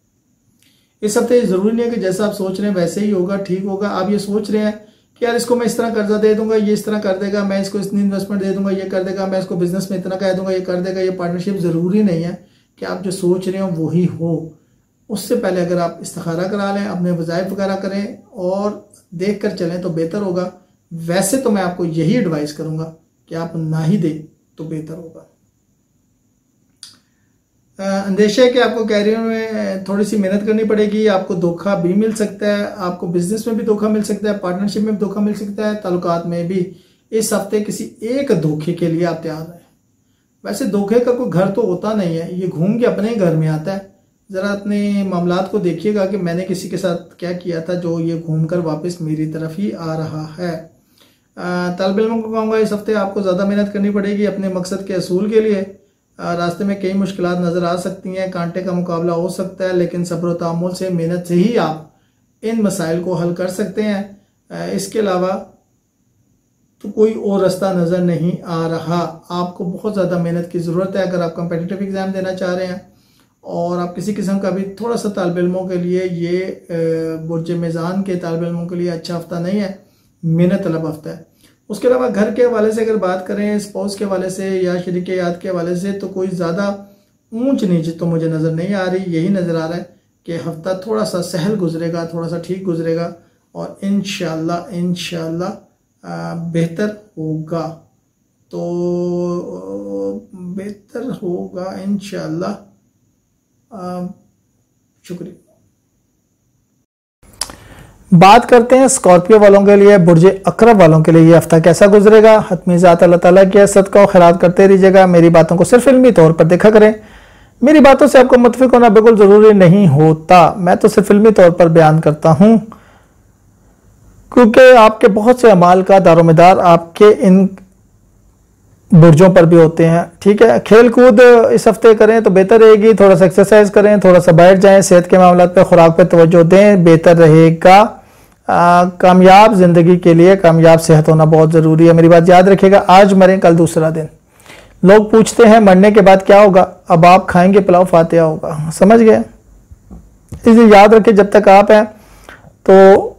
इस हफ्ते ज़रूरी नहीं है कि जैसा आप सोच रहे हैं वैसे ही होगा, ठीक होगा। आप ये सोच रहे हैं कि यार इसको मैं इस तरह कर्जा दे दूंगा, ये इस तरह कर देगा, मैं इसको इतनी इन्वेस्टमेंट दे दूंगा, ये कर देगा, मैं इसको बिजनेस में इतना कह दूंगा, ये कर देगा, ये पार्टनरशिप। ज़रूरी नहीं है कि आप जो सोच रहे हो वही हो। उससे पहले अगर आप इस्तिखारा करा लें, अपने वज़ाइफ वगैरह करें और देख कर चलें तो बेहतर होगा। वैसे तो मैं आपको यही एडवाइस करूंगा कि आप ना ही दें तो बेहतर होगा। अंदेशा है कि आपको कैरियर में थोड़ी सी मेहनत करनी पड़ेगी, आपको धोखा भी मिल सकता है, आपको बिजनेस में भी धोखा मिल सकता है, पार्टनरशिप में भी धोखा मिल सकता है, ताल्लुकात में भी। इस हफ्ते किसी एक धोखे के लिए आप तैयार हैं। वैसे धोखे का कोई घर तो होता नहीं है, ये घूम के अपने ही घर में आता है। ज़रा अपने मामलात को देखिएगा कि मैंने किसी के साथ क्या किया था जो ये घूम कर वापस मेरी तरफ ही आ रहा है। तालिब इल्मों को कहूँगा इस हफ्ते आपको ज़्यादा मेहनत करनी पड़ेगी अपने मकसद के असूल के लिए। रास्ते में कई मुश्किलात नज़र आ सकती हैं, कांटे का मुकाबला हो सकता है, लेकिन सब्र और तहम्मुल से, मेहनत से ही आप इन मसाइल को हल कर सकते हैं। इसके अलावा तो कोई और रास्ता नज़र नहीं आ रहा। आपको बहुत ज़्यादा मेहनत की ज़रूरत है अगर आप कम्पिटिटिव एग्ज़ाम देना चाह रहे हैं और आप किसी किस्म का भी थोड़ा सा तालिब इल्मों के लिए, ये बुर्ज मीज़ान के तालिब इल्मों के लिए अच्छा हफ्ता नहीं है, मेहनत तलब हफ्ता है। उसके अलावा घर के हवाले से अगर बात करें, स्पाउस के हवाले से या शरीक याद के हवाले से, तो कोई ज़्यादा ऊंच नीच तो मुझे नज़र नहीं आ रही। यही नज़र आ रहा है कि हफ्ता थोड़ा सा सहल गुजरेगा, थोड़ा सा ठीक गुजरेगा और इंशाल्लाह बेहतर होगा। तो बेहतर होगा इंशाल्लाह। शुक्रिया। बात करते हैं स्कॉर्पियो वालों के लिए, बुर्ज अकरब वालों के लिए ये हफ्ता कैसा गुजरेगा। हतमी ज़ात अल्लाह ताला की सदका और खैरात करते रहिएगा। मेरी बातों को सिर्फ इल्मी तौर पर देखा करें। मेरी बातों से आपको मुतफिक होना बिल्कुल ज़रूरी नहीं होता, मैं तो सिर्फ इल्मी तौर पर बयान करता हूँ, क्योंकि आपके बहुत से अमाल का दारोमदार आपके इन बुर्जों पर भी होते हैं। ठीक है, खेल कूद इस हफ्ते करें तो बेहतर रहेगी, थोड़ा सा एक्सरसाइज करें, थोड़ा सा बैठ जाएं, सेहत के मामला पे, खुराक पे तवज्जो दें, बेहतर रहेगा। कामयाब ज़िंदगी के लिए कामयाब सेहत होना बहुत ज़रूरी है। मेरी बात याद रखिएगा, आज मरें कल दूसरा दिन। लोग पूछते हैं मरने के बाद क्या होगा, अब आप खाएंगे पुलाव फातिहा होगा, समझ गए। इसे याद रखें, जब तक आप हैं तो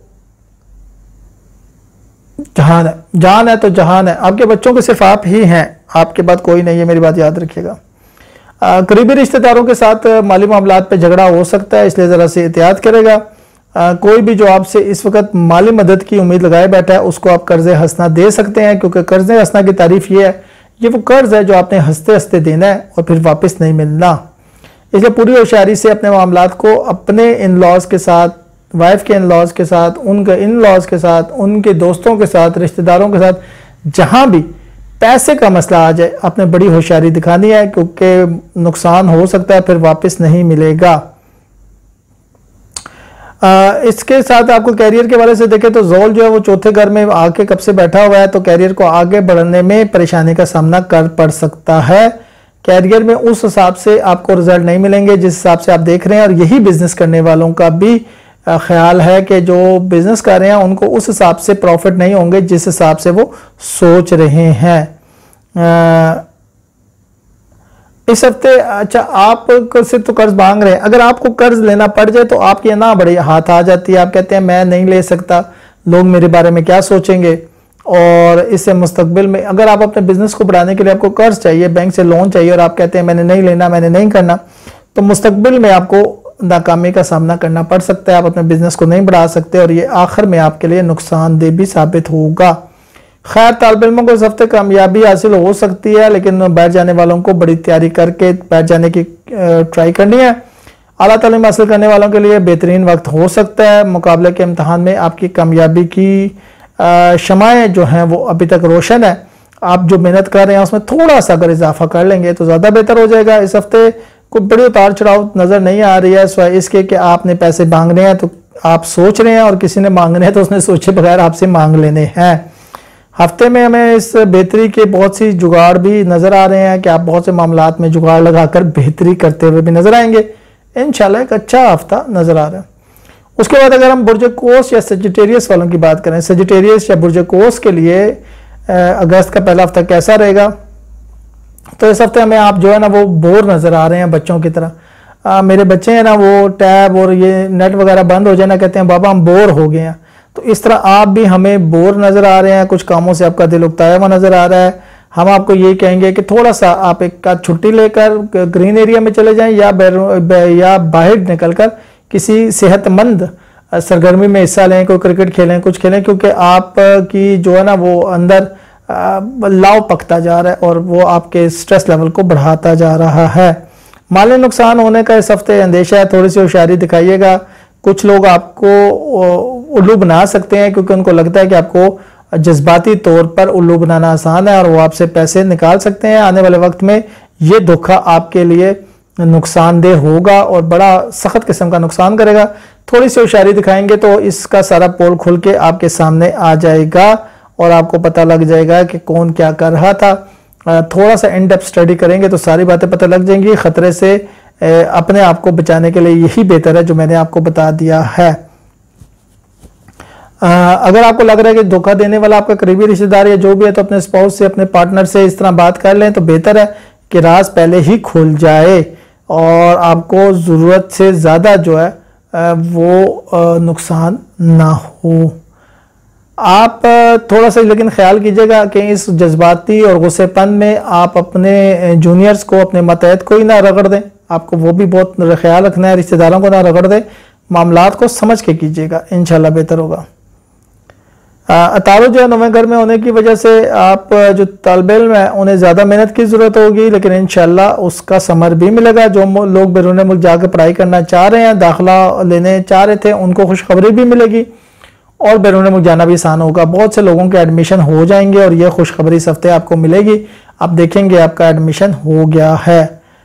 जहान है, जान है तो जहान है। आपके बच्चों के सिर्फ आप ही हैं, आपके बाद कोई नहीं है, मेरी बात याद रखिएगा। करीबी रिश्तेदारों के साथ माली मामलात पे झगड़ा हो सकता है, इसलिए ज़रा से एहतियात करेगा। कोई भी जो आपसे इस वक्त माली मदद की उम्मीद लगाए बैठा है उसको आप कर्ज़ हंसना दे सकते हैं, क्योंकि कर्ज़ हंसना की तारीफ ये है, ये वो कर्ज़ है जो आपने हंसते हंसते देना है और फिर वापस नहीं मिलना। इसलिए पूरी होशियारी से अपने मामलात को अपने इन लॉज के साथ, वाइफ के इन लॉज के साथ, उनके इन लॉज के साथ, उनके दोस्तों के साथ, रिश्तेदारों के साथ, जहां भी पैसे का मसला आ जाए, आपने बड़ी होशियारी दिखानी है, क्योंकि नुकसान हो सकता है फिर वापस नहीं मिलेगा। इसके साथ आपको कैरियर के वाले से देखें तो जोल जो है वो चौथे घर में आके कब से बैठा हुआ है, तो कैरियर को आगे बढ़ने में परेशानी का सामना कर पड़ सकता है। कैरियर में उस हिसाब से आपको रिजल्ट नहीं मिलेंगे जिस हिसाब से आप देख रहे हैं, और यही बिजनेस करने वालों का भी ख्याल है कि जो बिजनेस कर रहे हैं उनको उस हिसाब से प्रॉफिट नहीं होंगे जिस हिसाब से वो सोच रहे हैं। इस हफ्ते अच्छा आप से तो कर्ज मांग रहे हैं, अगर आपको कर्ज लेना पड़ जाए तो आपकी ना बड़ी हाथ आ जाती है, आप कहते हैं मैं नहीं ले सकता, लोग मेरे बारे में क्या सोचेंगे। और इससे मुस्तकबिल में अगर आप अपने बिजनेस को बढ़ाने के लिए आपको कर्ज चाहिए, बैंक से लोन चाहिए, और आप कहते हैं मैंने नहीं लेना, मैंने नहीं करना, तो मुस्तकबिल में आपको नाकामी का सामना करना पड़ सकता है, आप अपने बिजनेस को नहीं बढ़ा सकते, और ये आखिर में आपके लिए नुकसानदेह भी साबित होगा। खैर, तालिब इल्मों को इस हफ्ते कामयाबी हासिल हो सकती है, लेकिन बैठ जाने वालों को बड़ी तैयारी करके बैठ जाने की ट्राई करनी है। आला तालीम हासिल करने वालों के लिए बेहतरीन वक्त हो सकता है। मुकाबले के इम्तहान में आपकी कामयाबी की शमाएं जो हैं वो अभी तक रोशन है। आप जो मेहनत कर रहे हैं उसमें थोड़ा सा अगर इजाफा कर लेंगे तो ज़्यादा बेहतर हो जाएगा। इस हफ्ते कोई बड़ी उतार चढ़ाव नज़र नहीं आ रही है, सिवाय इसके कि आपने पैसे मांगने हैं तो आप सोच रहे हैं, और किसी ने मांगने हैं तो उसने सोचे बगैर आपसे मांग लेने हैं। हफ्ते में हमें इस बेहतरी के बहुत सी जुगाड़ भी नज़र आ रहे हैं कि आप बहुत से मामलात में जुगाड़ लगाकर बेहतरी करते हुए भी नज़र आएंगे। इंशाल्लाह एक अच्छा हफ्ता नज़र आ रहा है। उसके बाद अगर हम बुर्ज कोस या सजिटेरियस वालों की बात करें, सजिटेरियस या बुर्ज कोस के लिए अगस्त का पहला हफ्ता कैसा रहेगा, तो इस हफ्ते हमें आप जो है ना वो बोर नज़र आ रहे हैं बच्चों की तरह। मेरे बच्चे हैं ना वो टैब और ये नेट वगैरह बंद हो जाए ना, कहते हैं बाबा हम बोर हो गए हैं, तो इस तरह आप भी हमें बोर नज़र आ रहे हैं, कुछ कामों से आपका दिल उकताया हुआ नज़र आ रहा है। हम आपको ये कहेंगे कि थोड़ा सा आप एक का छुट्टी लेकर ग्रीन एरिया में चले जाएं या बाहर निकलकर किसी सेहतमंद सरगर्मी में हिस्सा लें, कोई क्रिकेट खेलें, कुछ खेलें, क्योंकि आप की जो है ना वो अंदर लाव पकता जा रहा है और वो आपके स्ट्रेस लेवल को बढ़ाता जा रहा है। माली नुकसान होने का इस हफ्ते अंदेशा है, थोड़ी सी होशियारी दिखाइएगा। कुछ लोग आपको उल्लू बना सकते हैं क्योंकि उनको लगता है कि आपको जज्बाती तौर पर उल्लू बनाना आसान है और वो आपसे पैसे निकाल सकते हैं। आने वाले वक्त में ये धोखा आपके लिए नुकसानदेह होगा और बड़ा सख्त किस्म का नुकसान करेगा। थोड़ी सी होशियारी दिखाएंगे तो इसका सारा पोल खुल के आपके सामने आ जाएगा और आपको पता लग जाएगा कि कौन क्या कर रहा था। थोड़ा सा इन डेप्थ स्टडी करेंगे तो सारी बातें पता लग जाएंगी। खतरे से अपने आप को बचाने के लिए यही बेहतर है जो मैंने आपको बता दिया है। अगर आपको लग रहा है कि धोखा देने वाला आपका करीबी रिश्तेदार या जो भी है, तो अपने स्पाउस से, अपने पार्टनर से इस तरह बात कर लें तो बेहतर है कि राज पहले ही खुल जाए और आपको ज़रूरत से ज़्यादा जो है वो नुकसान ना हो। आप थोड़ा सा लेकिन ख्याल कीजिएगा कि इस जज्बाती और गुस्सेपन में आप अपने जूनियर्स को, अपने मतहत को ही ना रगड़ दें। आपको वो भी बहुत ख्याल रखना है, रिश्तेदारों को ना रगड़ दें। मामलात को समझ के कीजिएगा, इंशाल्लाह बेहतर होगा। अतारो जो है नवे घर में होने की वजह से आप जो तालिब इल्म है उन्हें ज़्यादा मेहनत की ज़रूरत होगी, लेकिन इंशाल्लाह उसका समर भी मिलेगा। जो लोग बैरून मुल्क जाकर पढ़ाई करना चाह रहे हैं, दाखिला लेने चाह रहे थे, उनको खुशखबरी भी मिलेगी। और बैरून मुल्क जाना भी आसान होगा। बहुत से लोगों के एडमिशन हो जाएंगे और यह खुशखबरी इस हफ्ते आपको मिलेगी। आप देखेंगे आपका एडमिशन हो गया है।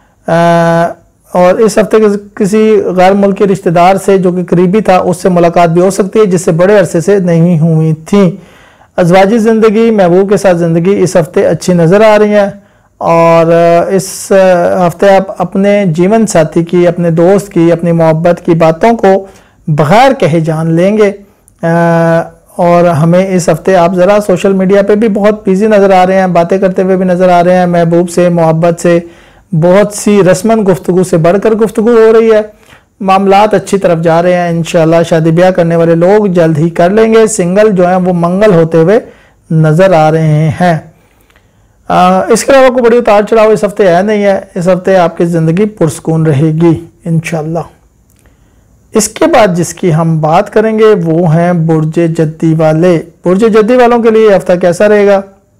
और इस हफ्ते किसी गैर मुल्की रिश्तेदार से जो कि करीबी था उससे मुलाकात भी हो सकती है जिससे बड़े अरसे से नहीं हुई थी। अज़वाजी ज़िंदगी, महबूब के साथ ज़िंदगी इस हफ्ते अच्छी नज़र आ रही है और इस हफ्ते आप अपने जीवन साथी की, अपने दोस्त की, अपनी मोहब्बत की बातों को बगैर कहे जान लेंगे। और हमें इस हफ्ते आप ज़रा सोशल मीडिया पे भी बहुत बिजी नज़र आ रहे हैं, बातें करते हुए भी नज़र आ रहे हैं। महबूब से, मोहब्बत से, बहुत सी रस्मन गुफ्तगू से बढ़कर गुफ्तगू हो रही है। मामलात अच्छी तरफ जा रहे हैं। इंशाल्लाह शादी ब्याह करने वाले लोग जल्द ही कर लेंगे। सिंगल जो हैं वो मंगल होते हुए नज़र आ रहे हैं। इसके अलावा कोई बड़ी उतार चढ़ाव इस हफ्ते है नहीं है। इस हफ्ते आपकी ज़िंदगी पुरसकून रहेगी इंशाल्लाह। इसके बाद जिसकी हम बात करेंगे वो हैं बुर्ज जद्दी वाले। बुर्ज जद्दी वालों के लिए हफ्ता कैसा रहेगा?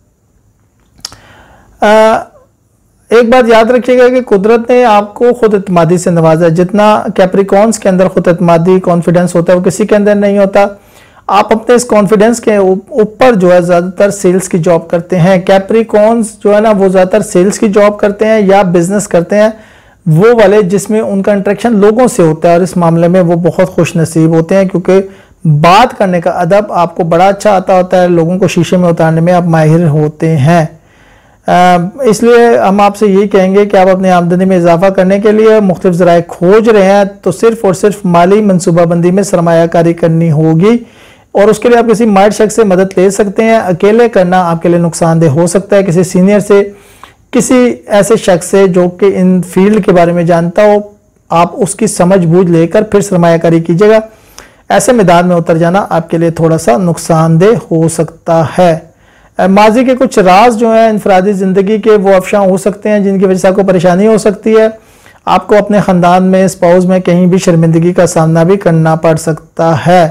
एक बात याद रखिएगा कि कुदरत ने आपको खुद एतमादी से नवाजा है। जितना कैप्रिकॉन्स के अंदर खुद एतमादी कॉन्फिडेंस होता है वो किसी के अंदर नहीं होता। आप अपने इस कॉन्फिडेंस के ऊपर जो है ज़्यादातर सेल्स की जॉब करते हैं। कैप्रिकॉन्स जो है ना वो ज़्यादातर सेल्स की जॉब करते हैं या बिजनेस करते हैं, वो वाले जिसमें उनका इंटरेक्शन लोगों से होता है और इस मामले में वो बहुत खुश नसीब होते हैं क्योंकि बात करने का अदब आपको बड़ा अच्छा आता होता है। लोगों को शीशे में उतारने में आप माहिर होते हैं। इसलिए हम आपसे यही कहेंगे कि आप अपनी आमदनी में इजाफा करने के लिए मुख्तलिफ ज़राए खोज रहे हैं तो सिर्फ और सिर्फ माली मनसूबाबंदी में सरमायाकारी करनी होगी और उसके लिए आप किसी माहिर शख्स से मदद ले सकते हैं। अकेले करना आपके लिए नुकसानदेह हो सकता है। किसी सीनियर से, किसी ऐसे शख्स से जो कि इन फील्ड के बारे में जानता हो, आप उसकी समझ बूझ लेकर फिर सरमायाकारी कीजिएगा। ऐसे मैदान में उतर जाना आपके लिए थोड़ा सा नुकसानदेह हो सकता है। माजी के कुछ राज जो हैं इनफरादी ज़िंदगी के वो अफशा हो सकते हैं जिनकी वजह से आपको परेशानी हो सकती है। आपको अपने ख़ानदान में, स्पाउस में कहीं भी शर्मिंदगी का सामना भी करना पड़ सकता है।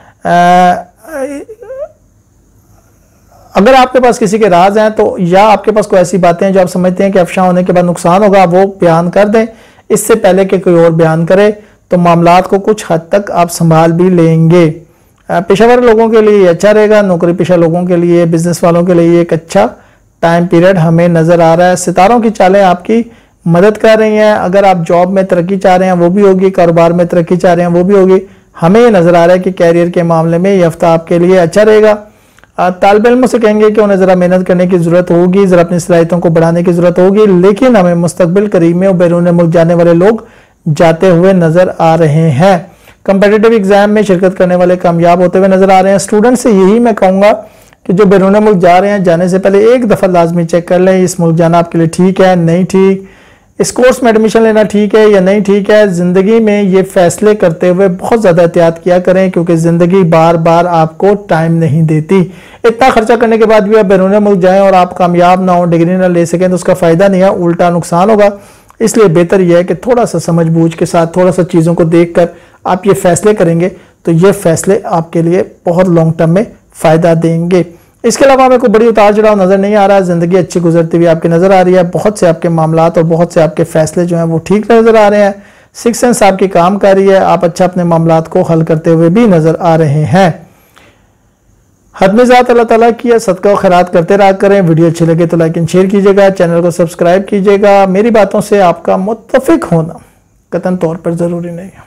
अगर आपके पास किसी के राज हैं तो या आपके पास कोई ऐसी बातें हैं जो आप समझते हैं कि अफशा होने के बाद नुकसान होगा, वो बयान कर दें इससे पहले कि कोई और बयान करे, तो मामलात को कुछ हद तक आप संभाल भी लेंगे। पेशावर लोगों के लिए अच्छा रहेगा। नौकरी पेशा लोगों के लिए, बिजनेस वालों के लिए एक अच्छा टाइम पीरियड हमें नज़र आ रहा है। सितारों की चालें आपकी मदद कर रही हैं। अगर आप जॉब में तरक्की चाह रहे हैं वो भी होगी, कारोबार में तरक्की चाह रहे हैं वो भी होगी। हमें ये नज़र आ रहा है कि कैरियर के मामले में ये हफ्ता आपके लिए अच्छा रहेगा। तालिब इल्मों से कहेंगे कि उन्हें ज़रा मेहनत करने की ज़रूरत होगी, ज़रा अपनी सलाहियतों को बढ़ाने की ज़रूरत होगी, लेकिन हमें मुस्तकबिल करीब में और बैरून मुल्क जाने वाले लोग जाते हुए नज़र आ रहे हैं। कंपेटिटिव एग्जाम में शिरकत करने वाले कामयाब होते हुए नजर आ रहे हैं। स्टूडेंट से यही मैं कहूँगा कि जो बैरून मुल्क जा रहे हैं, जाने से पहले एक दफ़ा लाजमी चेक कर लें इस मुल्क जाना आपके लिए ठीक है नहीं ठीक, इस कोर्स में एडमिशन लेना ठीक है या नहीं ठीक है। ज़िंदगी में ये फैसले करते हुए बहुत ज़्यादा एहतियात किया करें क्योंकि ज़िंदगी बार बार आपको टाइम नहीं देती। इतना खर्चा करने के बाद भी आप बैरून मुल्क जाएँ और आप कामयाब ना हो, डिग्री ना ले सकें तो उसका फ़ायदा नहीं है, उल्टा नुकसान होगा। इसलिए बेहतर यह है कि थोड़ा सा समझ बूझ के साथ, थोड़ा सा चीज़ों को देख कर आप ये फैसले करेंगे तो ये फैसले आपके लिए बहुत लॉन्ग टर्म में फ़ायदा देंगे। इसके अलावा हमें कोई बड़ी उतार चढ़ाव नज़र नहीं आ रहा है। ज़िंदगी अच्छी गुजरती हुई आपकी नज़र आ रही है। बहुत से आपके मामलात और बहुत से आपके फैसले जो हैं वो ठीक नज़र आ रहे हैं। सिक्स सेंस आपकी काम कर रही है। आप अच्छा अपने मामलात को हल करते हुए भी नज़र आ रहे हैं। हदमिज़ात अल्लाह ताला की सदका व खैरात करते रहा करें। वीडियो अच्छी लगे तो लाइक एंड शेयर कीजिएगा, चैनल को सब्सक्राइब कीजिएगा। मेरी बातों से आपका मुत्तफिक होना कतन तौर पर ज़रूरी नहीं है।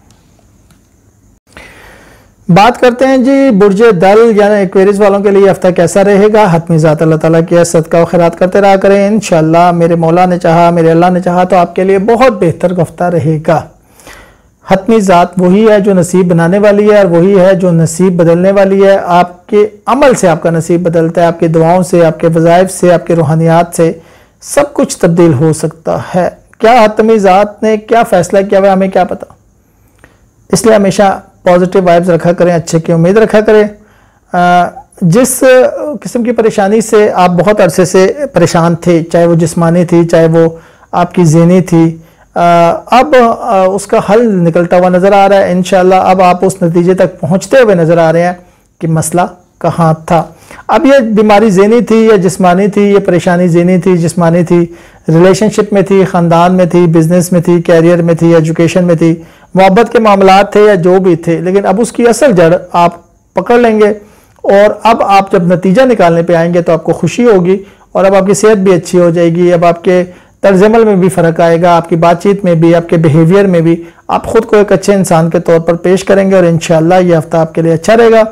बात करते हैं जी बुर्ज दल यानी एक्वेरियस वालों के लिए हफ्ता कैसा रहेगा। हदमिज़ात अल्लाह ताला की सदका व खैरात करते रहा करें। इंशाअल्लाह मेरे मौला ने चाहा, मेरे अल्लाह ने चाहा तो आपके लिए बहुत बेहतर हफ्ता रहेगा। हतमी ज़ात वही है जो नसीब बनाने वाली है और वही है जो नसीब बदलने वाली है। आपके अमल से आपका नसीब बदलता है, आपकी दुआओं से, आपके वज़ाइफ से, आपके रूहानियात से सब कुछ तब्दील हो सकता है। क्या हतमी ज़ात ने क्या फ़ैसला किया हुआ हमें क्या पता। इसलिए हमेशा पॉजिटिव वाइब्स रखा करें, अच्छे की उम्मीद रखा करें। जिस किस्म की परेशानी से आप बहुत अरसे से परेशान थे, चाहे वो जिस्मानी थी, चाहे वो आपकी ज़हनी थी, अब उसका हल निकलता हुआ नज़र आ रहा है। इंशाल्लाह अब आप उस नतीजे तक पहुंचते हुए नज़र आ रहे हैं कि मसला कहाँ था। अब ये बीमारी ज़हनी थी या जिस्मानी थी, ये परेशानी ज़हनी थी, जिस्मानी थी, रिलेशनशिप में थी, ख़ानदान में थी, बिजनेस में थी, कैरियर में थी, एजुकेशन में थी, मोहब्बत के मामलात थे या जो भी थे, लेकिन अब उसकी असल जड़ आप पकड़ लेंगे। और अब आप जब नतीजा निकालने पे आएंगे तो आपको खुशी होगी और अब आपकी सेहत भी अच्छी हो जाएगी। अब आपके तर्जमल में भी फ़र्क आएगा, आपकी बातचीत में भी, आपके बिहेवियर में भी। आप ख़ुद को एक अच्छे इंसान के तौर पर पेश करेंगे और इंशाअल्लाह ये हफ्ता आपके लिए अच्छा रहेगा।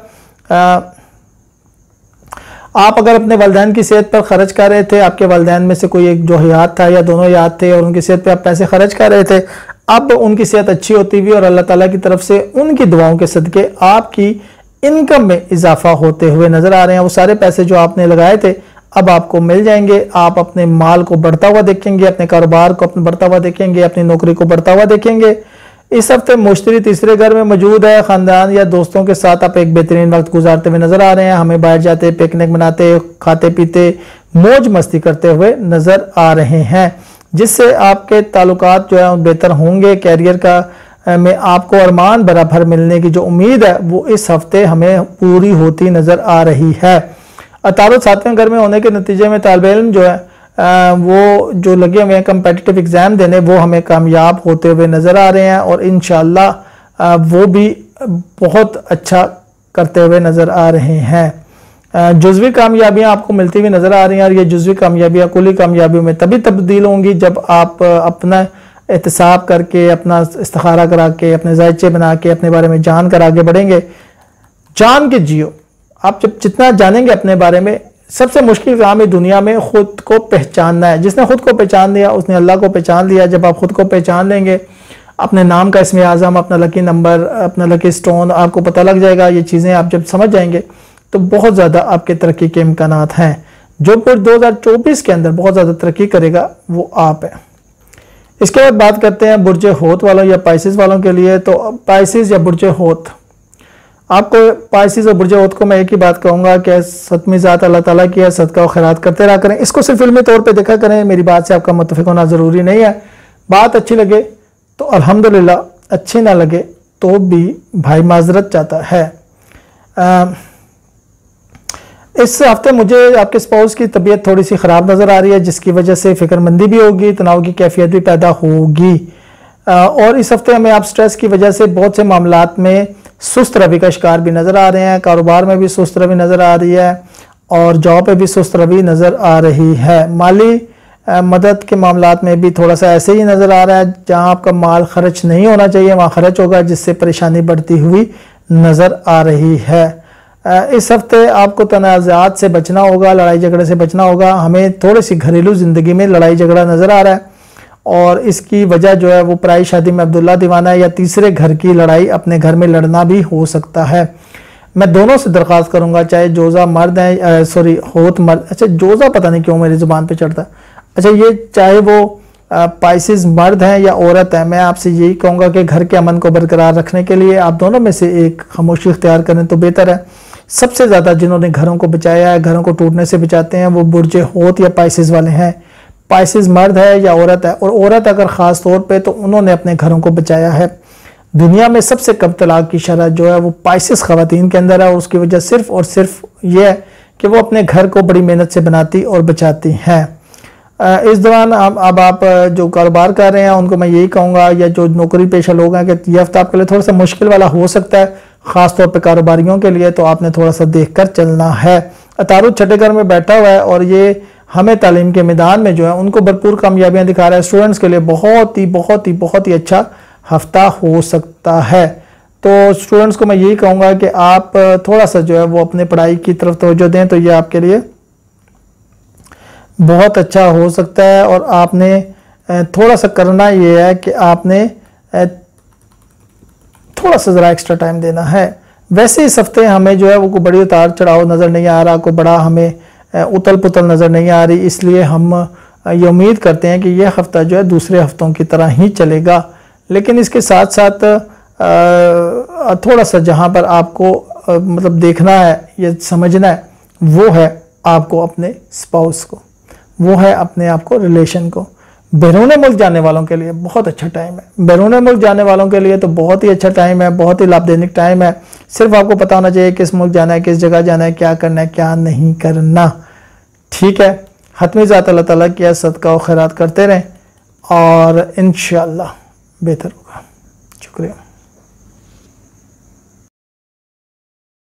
आप अगर अपने वालिदैन की सेहत पर खर्च कर रहे थे, आपके वालिदैन में से कोई एक जो हयात था या दोनों हयात थे और उनकी सेहत पे आप पैसे खर्च कर रहे थे, अब उनकी सेहत अच्छी होती हुई और अल्लाह ताला की तरफ से उनकी दुआओं के सदके आपकी इनकम में इजाफा होते हुए नज़र आ रहे हैं। वो सारे पैसे जो आपने लगाए थे अब आपको मिल जाएंगे। आप अपने माल को बढ़ता हुआ देखेंगे, अपने कारोबार को अपने बढ़ता हुआ देखेंगे, अपनी नौकरी को बढ़ता हुआ देखेंगे। इस हफ्ते मुश्तरी तीसरे घर में मौजूद है। ख़ानदान या दोस्तों के साथ आप एक बेहतरीन वक्त गुजारते हुए नजर आ रहे हैं। हमें बाहर जाते, पिकनिक मनाते, खाते पीते, मौज मस्ती करते हुए नजर आ रहे हैं, जिससे आपके ताल्लुकात जो है बेहतर होंगे। कैरियर का में आपको अरमान बराबर मिलने की जो उम्मीद है वो इस हफ्ते हमें पूरी होती नजर आ रही है। अतारुत 7वें घर में होने के नतीजे में तालिब इल्म जो है वो जो लगे हुए हैं कम्पिटिटिव एग्ज़ाम देने, वो हमें कामयाब होते हुए नज़र आ रहे हैं और इंशाअल्लाह वो भी बहुत अच्छा करते हुए नज़र आ रहे हैं। जुज़वी कामयाबियाँ आपको मिलती हुई नज़र आ रही हैं और ये जुज़वी कामयाबियाँ कुली कामयाबियों में तभी तब्दील होंगी जब आप अपना एहतसाब करके, अपना इस्तिखारा करा के, अपने जायचे बना के, अपने बारे में जान कर आगे बढ़ेंगे। जान के जियो। आप जब जितना जानेंगे अपने बारे में, सबसे मुश्किल काम है दुनिया में खुद को पहचानना है। जिसने खुद को पहचान लिया उसने अल्लाह को पहचान लिया। जब आप खुद को पहचान लेंगे, अपने नाम का इसमें आज़म, अपना लकी नंबर, अपना लकी स्टोन आपको पता लग जाएगा। ये चीज़ें आप जब समझ जाएंगे तो बहुत ज़्यादा आपके तरक्की के इम्कानात हैं। जो फिर 2024 के अंदर बहुत ज़्यादा तरक्की करेगा वो आप है। इसके बाद बात करते हैं बुर्ज होत वालों या पाइसिस वालों के लिए। तो पाइसिस या बुर्ज होत, आपको पाइसिस और बुर्ज होत को मैं एक ही बात कहूँगा कि सतमी ज़ात अल्लाह ताला की है, सदका और खैरात करते रहा करें। इसको सिर्फ इल्मी तौर पे देखा करें। मेरी बात से आपका मुत्तफ़िक़ होना ज़रूरी नहीं है। बात अच्छी लगे तो अल्हम्दुलिल्लाह, अच्छी ना लगे तो भी भाई माजरत चाहता है। इस हफ्ते मुझे आपके स्पाउस की तबीयत थोड़ी सी ख़राब नज़र आ रही है, जिसकी वजह से फ़िक्रमंदी भी होगी, तनाव की कैफियत भी पैदा होगी। और इस हफ्ते हमें आप स्ट्रेस की वजह से बहुत से मामलात में सुस्त रवि का शिकार भी नज़र आ रहे हैं। कारोबार में भी सुस्त रवि नज़र आ रही है और जॉब पे भी सुस्त रवि नज़र आ रही है। माली मदद के मामलात में भी थोड़ा सा ऐसे ही नज़र आ रहा है। जहां आपका माल खर्च नहीं होना चाहिए वहाँ खर्च होगा, जिससे परेशानी बढ़ती हुई नज़र आ रही है। इस हफ्ते आपको तनाज़ात से बचना होगा, लड़ाई झगड़े से बचना होगा। हमें थोड़ी सी घरेलू ज़िंदगी में लड़ाई झगड़ा नज़र आ रहा है और इसकी वजह जो है वो पराई शादी में अब्दुल्ला दीवाना है या तीसरे घर की लड़ाई, अपने घर में लड़ना भी हो सकता है। मैं दोनों से दरख्वास्त करूंगा, चाहे जोज़ा मर्द है, सॉरी होत मर्द, अच्छा जोज़ा पता नहीं क्यों मेरी ज़ुबान पे चढ़ता है, अच्छा ये चाहे वो पाइसिस मर्द हैं या औरत है, मैं आपसे यही कहूँगा कि घर के अमन को बरकरार रखने के लिए आप दोनों में से एक खामोशी इख्तियार करें तो बेहतर है। सबसे ज़्यादा जिन्होंने घरों को बचाया है, घरों को टूटने से बचाते हैं, वो बुर्ज होत या पाइसिस वाले हैं। पाइसिस मर्द है या औरत है, और औरत अगर ख़ास तौर पे तो उन्होंने अपने घरों को बचाया है। दुनिया में सबसे कम तलाक की शरह जो है वो पाइसिस ख़वातीन के अंदर है और उसकी वजह सिर्फ और सिर्फ ये है कि वो अपने घर को बड़ी मेहनत से बनाती और बचाती हैं। इस दौरान अब आप जो कारोबार कर रहे हैं उनको मैं यही कहूँगा, या जो नौकरी पेशा लोग हैं, कि ये हफ्ता आपके लिए थोड़ा सा मुश्किल वाला हो सकता है, ख़ास तौर पे कारोबारियों के लिए, तो आपने थोड़ा सा देख कर चलना है। अतारुद छठे घर में बैठा हुआ है और ये हमें तालीम के मैदान में जो है उनको भरपूर कामयाबियाँ दिखा रहा है। स्टूडेंट्स के लिए बहुत ही अच्छा हफ्ता हो सकता है। तो स्टूडेंट्स को मैं यही कहूँगा कि आप थोड़ा सा जो है वो अपने पढ़ाई की तरफ तवज्जो दें तो ये आपके लिए बहुत अच्छा हो सकता है। और आपने थोड़ा सा करना ये है कि आपने थोड़ा सा ज़रा एक्स्ट्रा टाइम देना है। वैसे इस हफ्ते हमें जो है वो कोई बड़ी उतार चढ़ाव नज़र नहीं आ रहा, कोई बड़ा हमें उतल पुतल नज़र नहीं आ रही, इसलिए हम ये उम्मीद करते हैं कि यह हफ्ता जो है दूसरे हफ्तों की तरह ही चलेगा। लेकिन इसके साथ साथ थोड़ा सा जहाँ पर आपको मतलब देखना है या समझना है वो है आपको अपने स्पाउस को, वो है अपने आप को, रिलेशन को। बैरून मुल्क जाने वालों के लिए बहुत अच्छा टाइम है। बैरून मुल्क जाने वालों के लिए तो बहुत ही अच्छा टाइम है, बहुत ही लाभदायक टाइम है। सिर्फ आपको पता होना चाहिए किस मुल्क जाना है, किस जगह जाना है, क्या करना है, क्या नहीं करना। ठीक है, हतमी ज़ात अल्लाह ताला की सदका और खैरात करते रहें और इंशाअल्लाह बेहतर होगा। शुक्रिया।